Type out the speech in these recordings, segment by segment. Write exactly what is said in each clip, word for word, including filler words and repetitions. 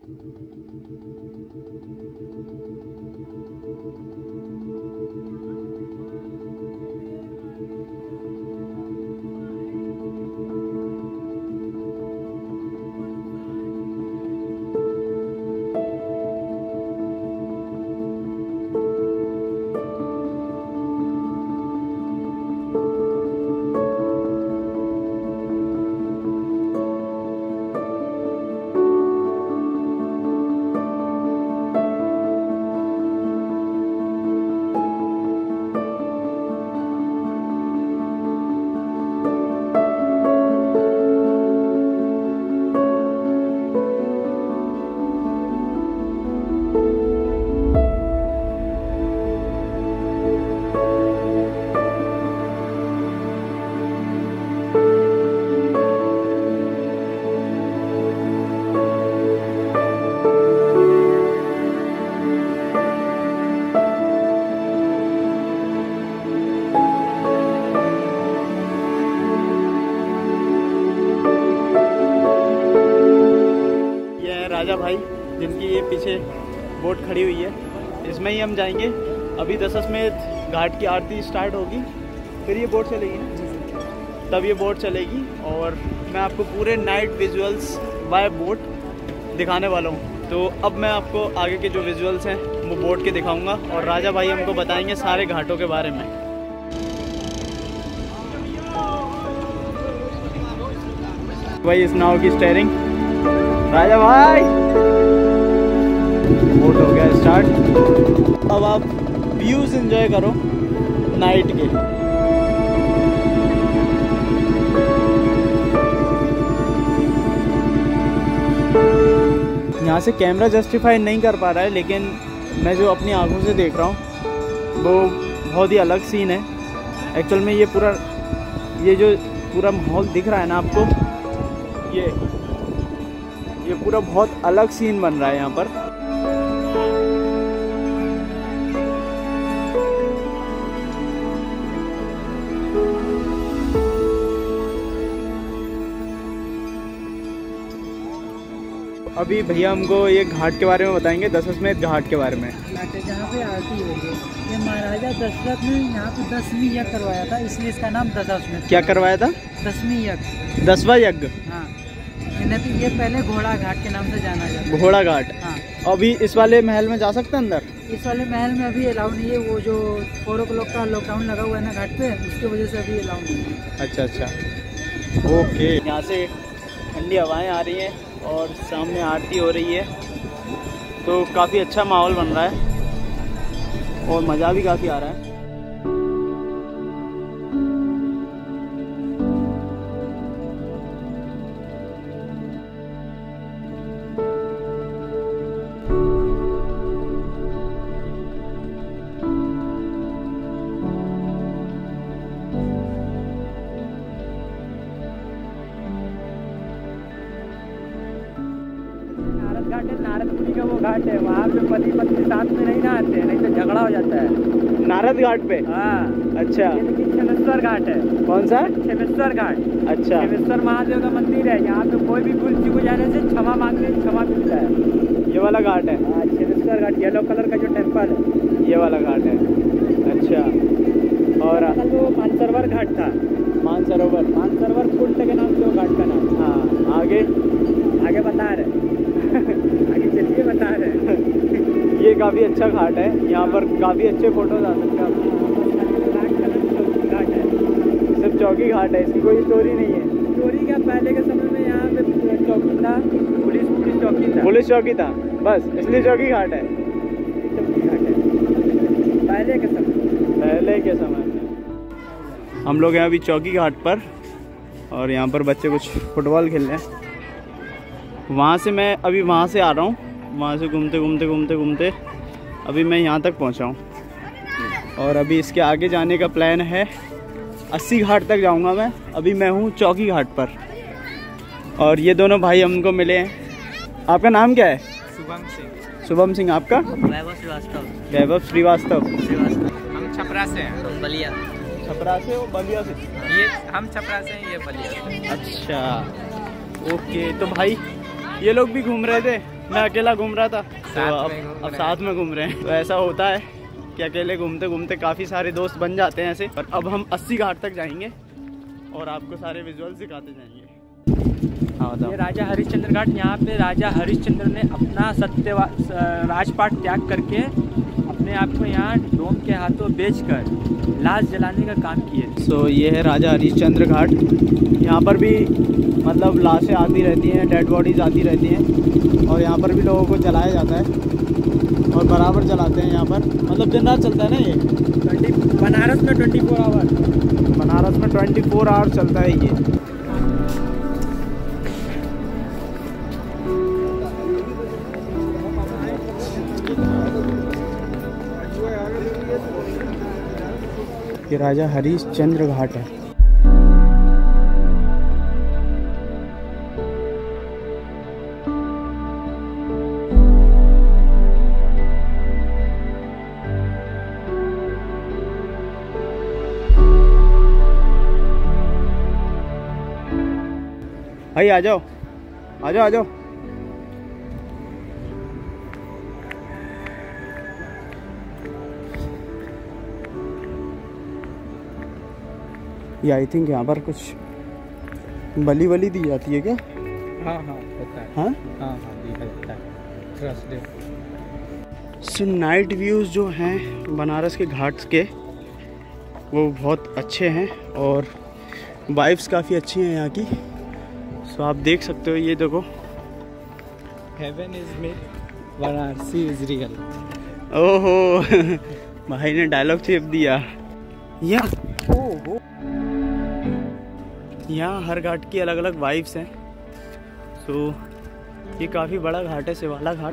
राजा भाई जिनकी ये पीछे बोट खड़ी हुई है, इसमें ही हम जाएंगे। अभी दशाश्वमेध घाट की आरती स्टार्ट होगी, फिर ये बोट चलेगी ना, तब ये बोट चलेगी और मैं आपको पूरे नाइट विजुअल्स बाय बोट दिखाने वाला हूँ। तो अब मैं आपको आगे के जो विजुअल्स हैं वो बोट के दिखाऊंगा और राजा भाई हमको बताएंगे सारे घाटों के बारे में। भाई इस नाव की स्टीयरिंग राजा भाई, बोट हो गया स्टार्ट। अब आप व्यूज एंजॉय करो नाइट के। यहाँ से कैमरा जस्टिफाई नहीं कर पा रहा है, लेकिन मैं जो अपनी आंखों से देख रहा हूँ वो बहुत ही अलग सीन है। एक्चुअल में ये पूरा ये जो पूरा माहौल दिख रहा है ना आपको, ये ये पूरा बहुत अलग सीन बन रहा है यहाँ पर। अभी भैया हमको ये घाट के बारे में बताएंगे, दशाश्वमेध घाट के बारे में। जहाँ पे आरती हुई है, ये महाराजा दशरथ ने यहाँ पे दसवीं यज्ञ करवाया था, इसलिए इसका नाम दशाश्वमेध। क्या करवाया था? दसवीं यज्ञ। दसवां यज्ञ। हाँ, ये पहले घोड़ा घाट के नाम से जाना जाता है। घोड़ा घाट। हाँ। अभी इस वाले महल में जा सकते हैं अंदर? इस वाले महल में अभी अलाउ नहीं है, वो जो फोर ओ क्लॉक का लॉकडाउन लगा हुआ है ना घाट पे, उसकी वजह से अभी अलाउ नहीं है। अच्छा अच्छा, ओके। यहाँ से ठंडी हवाएं आ रही हैं और सामने आरती हो रही है, तो काफ़ी अच्छा माहौल बन रहा है और मज़ा भी काफ़ी आ रहा है। घाट है, नारद मुनि का वो घाट है, वहाँ पे पति पत्नी साथ में नहीं नहाते हैं, नहीं तो झगड़ा हो जाता है। नारद घाट पे? हाँ। अच्छा, ये लेकिन क्षेमेश्वर घाट है। कौन सा? क्षेमेश्वर घाट। अच्छा, क्षेमेश्वर महादेव का मंदिर है, यहाँ पे कोई भी भूल चूक हो जाने से क्षमा मांगने क्षमा मिलता है। ये वाला घाट है? हाँ, क्षेमेश्वर घाट, येलो कलर का जो टेम्पल है, ये वाला घाट है। अच्छा, और वो मानसरोवर घाट था। मानसरोवर? मानसरोवर कुंड के नाम से वो घाट का नाम। हाँ, आगे आगे बता रहे आगे चलिए बता रहे ये काफ़ी अच्छा घाट है, यहाँ पर काफ़ी अच्छे फोटोज आ सकते हैं। घाट है, सिर्फ चौकी घाट है, इसकी कोई स्टोरी नहीं है। स्टोरी क्या, पहले के समय में यहाँ पे चौकी था, पुलिस पुलिस चौकी था पुलिस चौकी था बस, इसलिए चौकी घाट है। चौकी घाट है पहले के समय पहले के समय में। हम लोग हैं अभी चौकी घाट पर और यहाँ पर बच्चे कुछ फुटबॉल खेल रहे हैं। वहाँ से मैं अभी वहाँ से आ रहा हूँ, वहाँ से घूमते घूमते घूमते घूमते अभी मैं यहाँ तक पहुँचा हूँ और अभी इसके आगे जाने का प्लान है। अस्सी घाट तक जाऊँगा मैं। अभी मैं हूँ चौकी घाट पर और ये दोनों भाई हमको मिले हैं। आपका नाम क्या है? शुभम सिंह। शुभम सिंह। आपका? वैभव श्रीवास्तव। वैभव श्रीवास्तव। हम छपरा से हैं। बलिया। छपरा से हो? बलिया से? ये हम छपरा से हैं, ये बलिया से। अच्छा, ओके। तो भाई ये लोग भी घूम रहे थे, मैं अकेला घूम रहा था, तो अब, अब साथ में घूम रहे हैं। तो ऐसा होता है कि अकेले घूमते घूमते काफ़ी सारे दोस्त बन जाते हैं ऐसे। और अब हम अस्सी घाट तक जाएंगे और आपको सारे विजुअल दिखाते जाएंगे। हाँ, ये राजा हरिश्चंद्र घाट, यहाँ पे राजा हरिश्चंद्र ने अपना सत्य राजपाट त्याग करके अपने आप को यहाँ डोम के हाथों बेचकर लाश जलाने का काम किए। सो so, ये है राजा हरिश्चंद्र घाट। यहाँ पर भी मतलब लाशें आती रहती हैं, डेड बॉडीज आती रहती हैं और यहाँ पर भी लोगों को जलाया जाता है और बराबर जलाते हैं यहाँ पर। मतलब दिन रात चलता है ना ये। ट्वेंटी बनारस में ट्वेंटी फोर आवर बनारस में ट्वेंटी फोर आवर चलता है ये। ये राजा हरिश्चंद्र घाट है। भाई आ जाओ आ जाओ आ जाओ। ये आई थिंक यहाँ पर कुछ बलि बलि दी जाती है क्या? हाँ हाँ होता है। हाँ हाँ हाँ दिया जाता है थर्सडे। सो नाइट व्यूज़ जो हैं बनारस के घाट्स के वो बहुत अच्छे हैं और वाइब्स काफ़ी अच्छी हैं यहाँ की। सो आप देख सकते हो, ये देखो। Heaven is mid, Varanasi is real. ओहो भाई ने डायलॉग चेप दिया। या ओहो, यहाँ हर घाट की अलग अलग वाइब्स हैं। सो ये काफ़ी बड़ा घाट है, शिवाला घाट।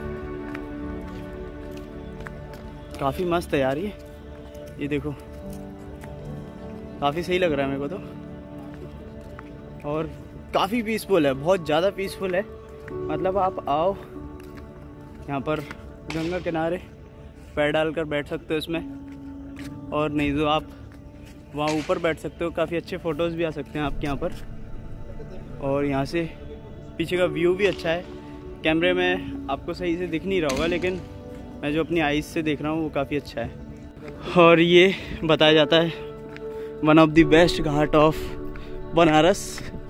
काफ़ी मस्त है यार ये ये देखो, काफ़ी सही लग रहा है मेरे को तो। और काफ़ी पीसफुल है, बहुत ज़्यादा पीसफुल है। मतलब आप आओ यहाँ पर गंगा किनारे, पैर डालकर बैठ सकते हो इसमें, और नहीं तो आप वहाँ ऊपर बैठ सकते हो। काफ़ी अच्छे फ़ोटोज़ भी आ सकते हैं आपके यहाँ पर। और यहाँ से पीछे का व्यू भी अच्छा है। कैमरे में आपको सही से दिख नहीं रहा होगा, लेकिन मैं जो अपनी आईज़ से देख रहा हूँ वो काफ़ी अच्छा है। और ये बताया जाता है one of the best ghat of Banaras.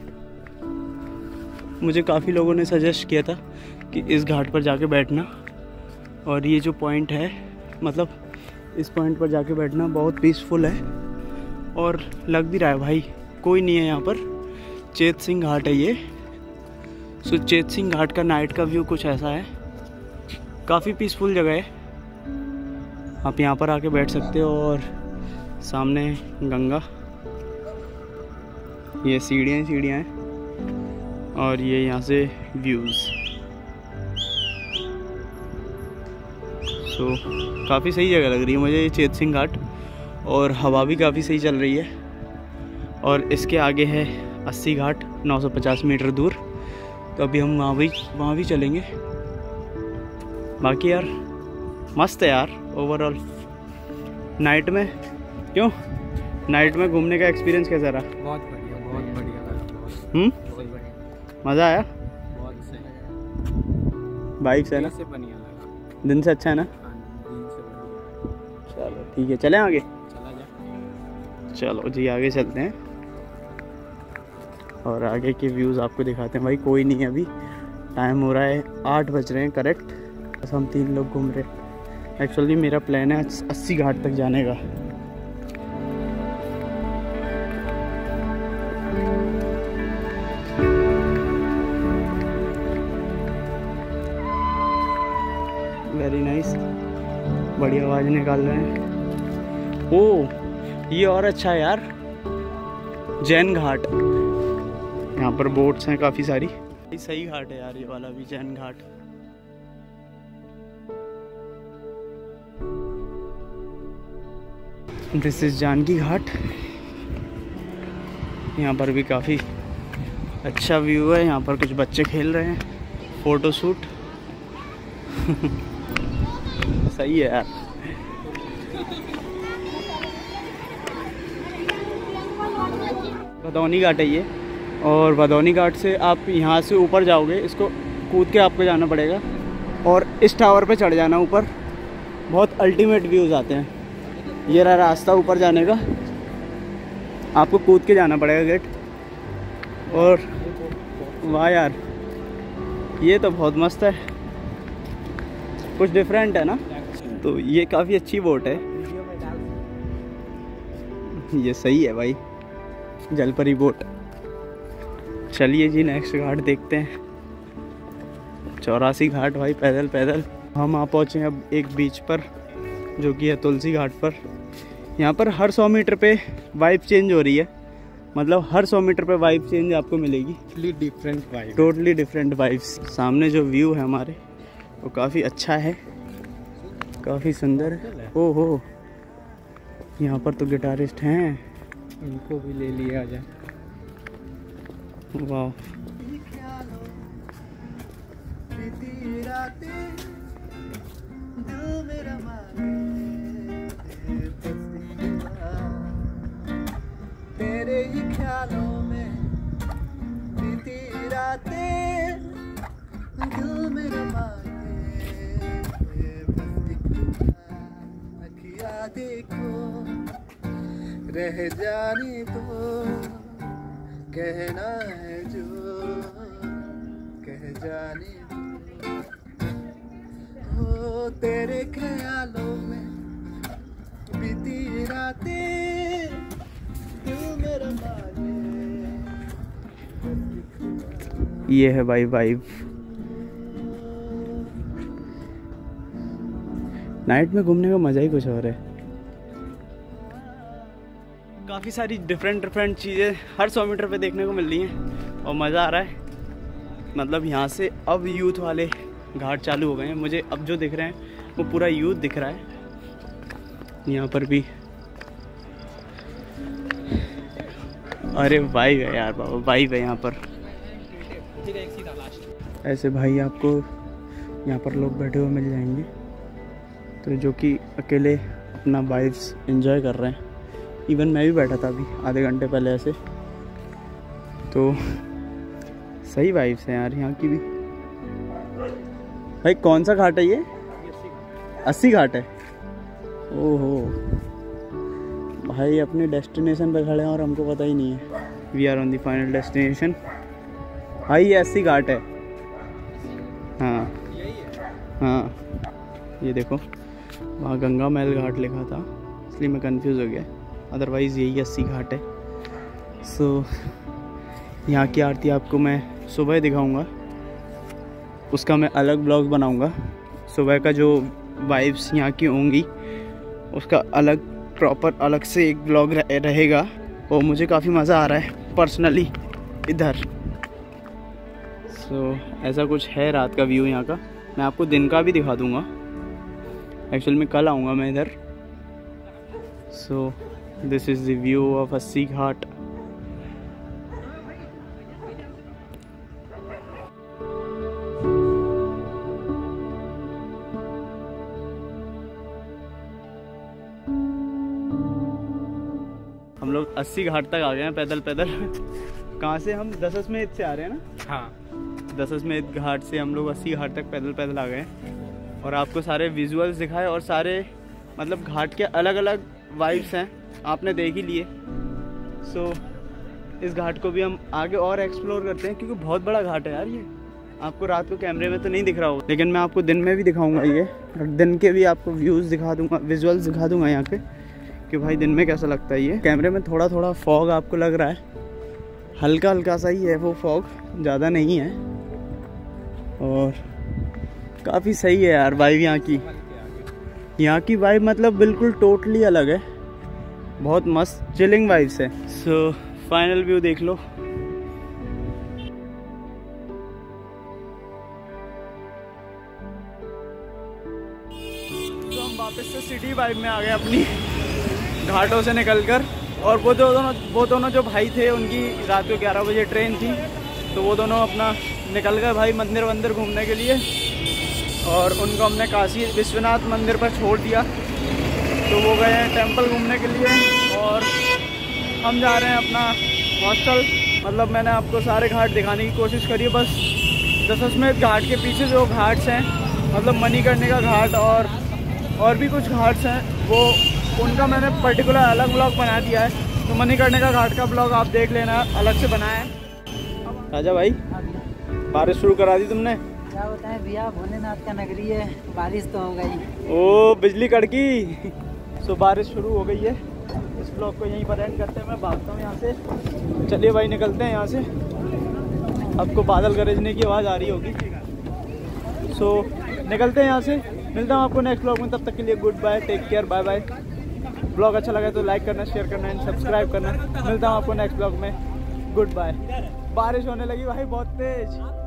मुझे काफ़ी लोगों ने सजेस्ट किया था कि इस घाट पर जाके बैठना, और ये जो पॉइंट है, मतलब इस पॉइंट पर जाके बैठना बहुत पीसफुल है। और लग भी रहा है भाई कोई नहीं है यहाँ पर। चेत सिंह घाट है ये। सो चेत सिंह घाट का नाइट का व्यू कुछ ऐसा है, काफ़ी पीसफुल जगह है। आप यहाँ पर आके बैठ सकते हो और सामने गंगा, ये सीढ़ियाँ सीढ़ियाँ हैं, और ये यहाँ से व्यूज़। सो काफ़ी सही जगह लग रही है मुझे ये चेत सिंह घाट, और हवा भी काफ़ी सही चल रही है। और इसके आगे है अस्सी घाट, नौ सौ पचास मीटर दूर। तो अभी हम वहाँ भी वहाँ भी चलेंगे। बाकी यार मस्त है यार ओवरऑल। नाइट में क्यों नाइट में घूमने का एक्सपीरियंस कैसा रहा? बहुत बढ़िया, बहुत बढ़िया लगा। हम्म बहुत बढ़िया, मज़ा आया? बहुत सही। बाइक से है ना? दिन से बढ़िया लगा। दिन से अच्छा है ना? दिन से बढ़िया। चलो ठीक है, चलें आगे। चला जा। चलो जी आगे चलते हैं और आगे के व्यूज़ आपको दिखाते हैं। भाई कोई नहीं है अभी, टाइम हो रहा है आठ बज रहे हैं करेक्ट। बस हम तीन लोग घूम रहे हैं। एक्चुअली मेरा प्लान है अस्सी घाट तक जाने का। वेरी नाइस, बड़ी आवाज़ निकाल रहे हैं। ओह ये और अच्छा है यार, जैन घाट। यहाँ पर बोट्स हैं काफ़ी सारी। सही घाट है यार ये वाला भी, जैन घाट। This is Janki Ghat. यहाँ पर भी काफ़ी अच्छा व्यू है। यहाँ पर कुछ बच्चे खेल रहे हैं, फोटो शूट। सही है यार। भदौनी घाट है ये, और भदौनी घाट से आप यहाँ से ऊपर जाओगे, इसको कूद के आपको जाना पड़ेगा और इस टावर पे चढ़ जाना ऊपर। बहुत अल्टीमेट व्यूज़ आते हैं। ये रहा रास्ता ऊपर जाने का, आपको कूद के जाना पड़ेगा गेट। और वाह यार, ये तो बहुत मस्त है, कुछ डिफरेंट है ना। तो ये काफ़ी अच्छी बोट है, ये सही है भाई, जलपरी बोट। चलिए जी नेक्स्ट घाट देखते हैं। चौरासी घाट भाई, पैदल पैदल हम आ पहुँचे हैं अब एक बीच पर, जो कि है तुलसी घाट पर। यहाँ पर हर सौ मीटर पे वाइब चेंज हो रही है, मतलब हर सौ मीटर पे वाइब चेंज आपको मिलेगी। Totally different vibe, totally different vibes. सामने जो व्यू है हमारे वो काफ़ी अच्छा है, काफ़ी सुंदर है। ओहो, यहाँ पर तो गिटारिस्ट हैं, उनको भी ले लिया जाए। वाह, तेरे ही ख्यालों में बीती रातें, दिल मेरा मांगे बस एक अखियाँ देखो, रह जाने दो, कहना है जो कह जाने दो। हो तेरे ख्यालों में बीती रातें, ये है भाई वाइब। नाइट में घूमने का मज़ा ही कुछ और है। काफ़ी सारी डिफरेंट डिफरेंट चीज़ें हर सौ मीटर पे देखने को मिल रही हैं और मज़ा आ रहा है। मतलब यहाँ से अब यूथ वाले घाट चालू हो गए हैं। मुझे अब जो दिख रहे हैं वो पूरा यूथ दिख रहा है। यहाँ पर भी अरे भाई है यार बाबा, भाई है यहाँ पर। ऐसे भाई आपको यहाँ पर लोग बैठे हुए मिल जाएंगे, तो जो कि अकेले अपना वाइब्स एंजॉय कर रहे हैं। इवन मैं भी बैठा था अभी आधे घंटे पहले ऐसे, तो सही वाइब्स हैं यार यहाँ की भी। भाई कौन सा घाट है ये? अस्सी घाट है। ओहो भाई, अपने डेस्टिनेशन पे खड़े हैं और हमको पता ही नहीं है। We are on the final destination. भाई ये अस्सी घाट है। हाँ हाँ, ये देखो वहाँ गंगा महल घाट लिखा था, इसलिए मैं कंफ्यूज हो गया, अदरवाइज़ यही अस्सी घाट है। सो so, यहाँ की आरती आपको मैं सुबह दिखाऊंगा, उसका मैं अलग ब्लॉग बनाऊंगा। सुबह का जो वाइब्स यहाँ की होंगी उसका अलग प्रॉपर अलग से एक ब्लॉग रहेगा, और मुझे काफ़ी मज़ा आ रहा है पर्सनली इधर। सो so, ऐसा कुछ है रात का व्यू यहाँ का। मैं आपको दिन का भी दिखा दूँगा, एक्चुअल में कल आऊँगा मैं इधर। So this is the view of Assi Ghat. हम लोग अस्सी घाट तक आ गए हैं पैदल पैदल। कहाँ से? हम दशाश्वमेध से आ रहे हैं ना। हाँ, दशाश्वमेध घाट से हम लोग अस्सी घाट तक पैदल पैदल आ गए हैं, और आपको सारे विजुअल्स दिखाए, और सारे मतलब घाट के अलग अलग वाइब्स हैं, आपने देख ही लिए। सो so, इस घाट को भी हम आगे और एक्सप्लोर करते हैं, क्योंकि बहुत बड़ा घाट है यार ये। आपको रात को कैमरे में तो नहीं दिख रहा हो, लेकिन मैं आपको दिन में भी दिखाऊंगा ये, और दिन के भी आपको व्यूज़ दिखा दूंगा, विजुअल्स दिखा दूंगा यहाँ के, कि भाई दिन में कैसा लगता है ये। कैमरे में थोड़ा थोड़ा फॉग आपको लग रहा है, हल्का हल्का सा ही है वो फॉग, ज़्यादा नहीं है, और काफ़ी सही है यार वाइब यहाँ की। यहाँ की वाइब मतलब बिल्कुल टोटली अलग है, बहुत मस्त चिलिंग वाइब्स है। सो फाइनल व्यू देख लो। तो हम वापस से सिटी वाइब में आ गए अपनी घाटों से निकलकर, और वो जो दोनों वो दोनों जो भाई थे उनकी रात को ग्यारह बजे ट्रेन थी, तो वो दोनों अपना निकल गए भाई मंदिर वंदिर घूमने के लिए, और उनको हमने काशी विश्वनाथ मंदिर पर छोड़ दिया। तो वो गए हैं टेंपल घूमने के लिए, और हम जा रहे हैं अपना हॉस्टल। मतलब मैंने आपको सारे घाट दिखाने की कोशिश करी है, बस दशाश्वमेध घाट के पीछे जो घाट्स हैं, मतलब मणिकर्णिका घाट और और भी कुछ घाट्स हैं, वो उनका मैंने पर्टिकुलर अलग ब्लॉग बना दिया है। तो मणिकर्णिका घाट का ब्लॉग आप देख लेना, अलग से बनाया है। राजा भाई, बारिश शुरू करा दी तुमने? क्या बताएं भैया, भोलेनाथ का नगरी है, बारिश तो हो गई। ओ बिजली कड़की। सो बारिश शुरू हो गई है। इस ब्लॉग को यहीं पर एंड करते हैं। मैं भागता हूँ यहाँ से। चलिए भाई, निकलते हैं यहाँ से। आपको बादल गरजने की आवाज़ आ रही होगी। सो निकलते हैं यहाँ से। मिलता हूँ आपको नेक्स्ट ब्लॉग में। तब तक के लिए good bye, take care, bye bye. Blog अच्छा लगा तो लाइक करना, शेयर करना एंड सब्सक्राइब करना। मिलता हूँ आपको नेक्स्ट ब्लॉग में। Good bye. बारिश होने लगी भाई बहुत तेज।